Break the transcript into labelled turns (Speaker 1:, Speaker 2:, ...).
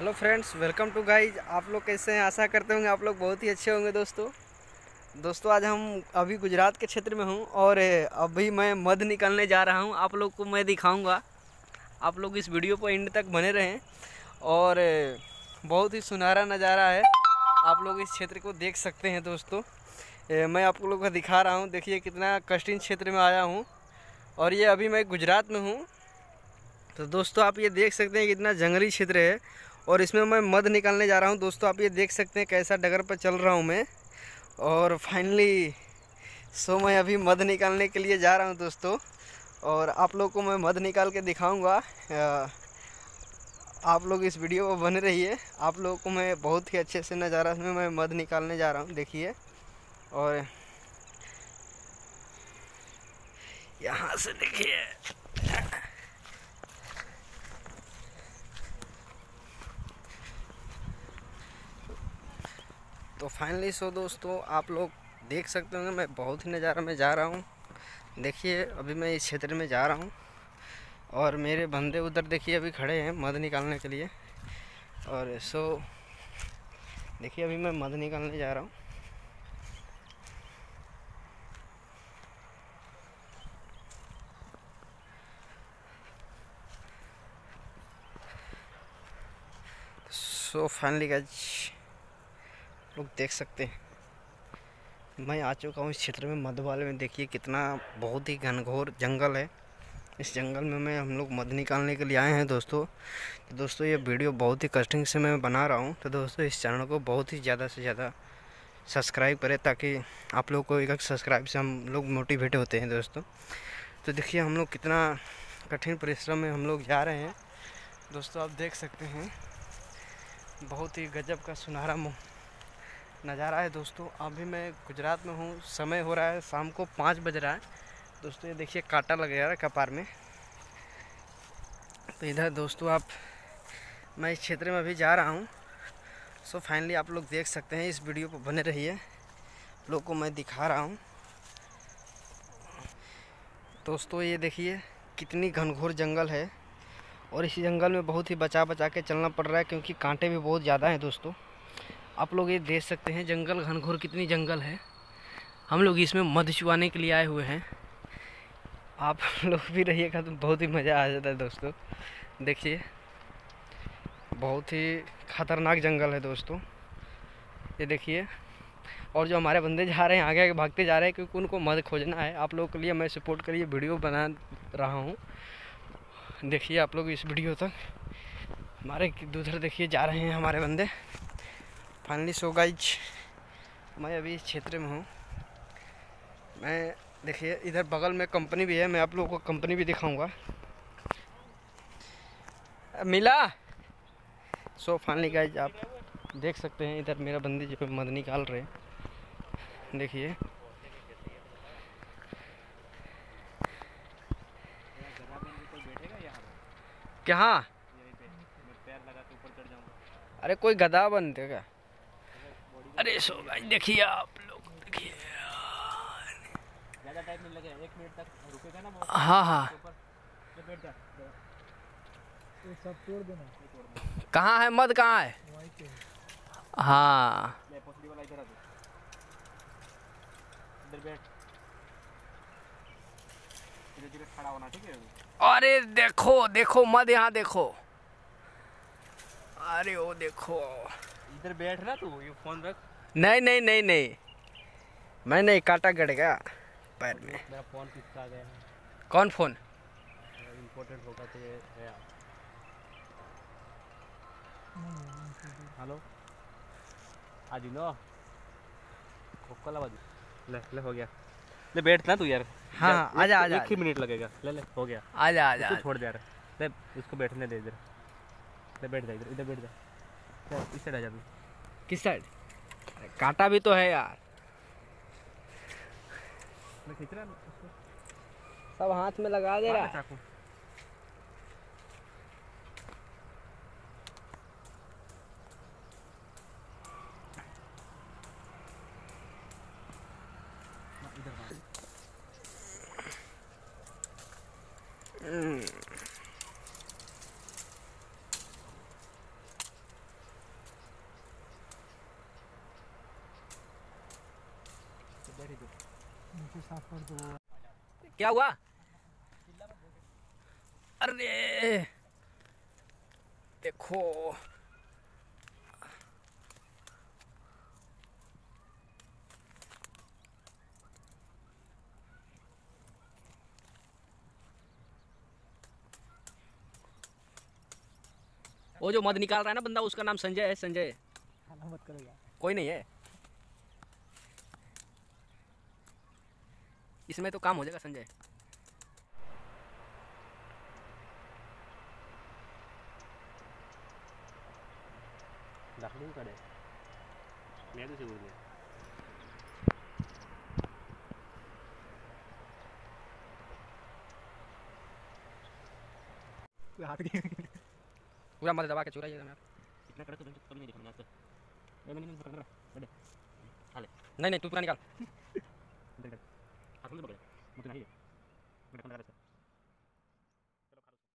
Speaker 1: Hello friends, welcome to guys. आप लोग कैसे हैं? आशा करते होंगे आप लोग बहुत ही अच्छे होंगे। दोस्तों आज हम अभी गुजरात के क्षेत्र में हूँ और अभी मैं मध निकालने जा रहा हूँ। आप लोग को मैं दिखाऊंगा। आप लोग इस वीडियो पर एंड तक बने रहें और बहुत ही सुनहरा नज़ारा है। आप लोग इस क्षेत्र को देख सकते हैं। दोस्तों मैं आप लोगों को दिखा रहा हूँ। देखिए कितना कठिन क्षेत्र में आया हूँ और ये अभी मैं गुजरात में हूँ। तो दोस्तों आप ये देख सकते हैं कितना जंगली क्षेत्र है और इसमें मैं मध निकालने जा रहा हूँ। दोस्तों आप ये देख सकते हैं कैसा डगर पर चल रहा हूँ मैं। और फाइनली मैं अभी मध निकालने के लिए जा रहा हूँ दोस्तों, और आप लोग को मैं मध निकाल के दिखाऊंगा। आप लोग इस वीडियो में बने रहिए। आप लोगों को मैं बहुत ही अच्छे से नज़ारा में मैं मध निकालने जा रहा हूँ। देखिए और यहाँ से देखिए तो फाइनली दोस्तों आप लोग देख सकते होंगे मैं बहुत ही नज़ारा में जा रहा हूँ। देखिए अभी मैं इस क्षेत्र में जा रहा हूँ और मेरे बंदे उधर देखिए अभी खड़े हैं मध निकालने के लिए। और देखिए अभी मैं मध निकालने जा रहा हूँ। फाइनली गाइस लोग देख सकते हैं मैं आ चुका हूँ इस क्षेत्र में मध वाले में। देखिए कितना बहुत ही घनघोर जंगल है। इस जंगल में हम लोग मध निकालने के लिए आए हैं दोस्तों। तो दोस्तों ये वीडियो बहुत ही कष्टिंग से मैं बना रहा हूँ। तो दोस्तों इस चैनल को बहुत ही ज़्यादा से ज़्यादा सब्सक्राइब करें ताकि आप लोग को एक सब्सक्राइब से हम लोग मोटिवेट होते हैं दोस्तों। तो देखिए हम लोग कितना कठिन परिश्रम में हम लोग जा रहे हैं दोस्तों। आप देख सकते हैं बहुत ही गजब का सुनहरा नज़ारा है दोस्तों। अभी मैं गुजरात में हूँ। समय हो रहा है शाम को 5 बज रहा है दोस्तों। ये देखिए कांटा लग गया है कपार में। तो इधर दोस्तों मैं इस क्षेत्र में अभी जा रहा हूँ। फाइनली आप लोग देख सकते हैं। इस वीडियो पर बने रहिए। लोग को मैं दिखा रहा हूँ दोस्तों। ये देखिए कितनी घनघोर जंगल है और इस जंगल में बहुत ही बचा के चलना पड़ रहा है क्योंकि कांटे भी बहुत ज़्यादा हैं दोस्तों। आप लोग ये देख सकते हैं जंगल घनघोर कितनी जंगल है। हम लोग इसमें मध चुवाने के लिए आए हुए हैं। आप लोग भी रहिएगा तो बहुत ही मज़ा आ जाता है दोस्तों। देखिए बहुत ही ख़तरनाक जंगल है दोस्तों। ये देखिए और जो हमारे बंदे जा रहे हैं आगे आगे भागते जा रहे हैं क्योंकि उनको मध खोजना है। आप लोगों के लिए मैं सपोर्ट करिए वीडियो बना रहा हूँ। देखिए आप लोग इस वीडियो तक हमारे उधर देखिए जा रहे हैं हमारे बंदे। फाइनली गाइज मैं अभी इस क्षेत्र में हूँ। मैं देखिए इधर बगल में कंपनी भी है। मैं आप लोगों को कंपनी भी दिखाऊंगा। मिला फाइनली गाइज आप देख सकते हैं इधर मेरा बंदी जो मध निकाल रहे हैं। देखिए क्या अरे कोई गधा बनते क्या? अरे गाइज देखिए आप लोग देखिए ज़्यादा टाइम नहीं लगेगा। 1 मिनट तक रुकेगा ना वो। हाँ हाँ सब तोड़ देना। कहाँ है मध? कहाँ है? हाँ इधर बैठ। धीरे-धीरे खड़ा होना, ठीक है? अरे देखो देखो मध यहाँ देखो। अरे वो देखो इधर बैठ ना तू। ये फोन रख। नहीं नहीं नहीं नहीं मैं नहीं काटा गड़ गया पैर में। मेरा फोन किसका गया है? कौन फोन? इम्पोर्टेंट होगा तो ये गया। हेलो आज लो कोकला बाजू ले हो गया। ले बैठ ना तू यार। हाँ आजा आजा। 1 ही मिनट लगेगा। ले हो गया। आजा आजा छोड़ दे यार। ले उसको बैठने दे इधर। ले बैठ जा इधर बैठ जा। इस साइड आ जा तू। किस साइड? कांटा भी तो है यार। मैं खींच रहा सब हाथ में लगा दे रहा है। नीचे साफ कर दो।
Speaker 2: क्या हुआ? अरे देखो वो जो मध निकाल रहा है ना बंदा, उसका नाम संजय है। संजय
Speaker 1: मत करो यार,
Speaker 2: कोई नहीं है इसमें, तो काम हो जाएगा संजय।
Speaker 3: दाखिल करे मैं तो बोल गया
Speaker 1: हाथ
Speaker 2: पूरा मध दबा के चुराइए यार।
Speaker 3: इतना कड़क तो कभी नहीं देखा मैंने आज तक। मैंने पकड़ रहा बड़े हाले
Speaker 2: नहीं नहीं, तू पूरा निकाल।
Speaker 3: हाथ में पकड़ मुझे नहीं है बेटा,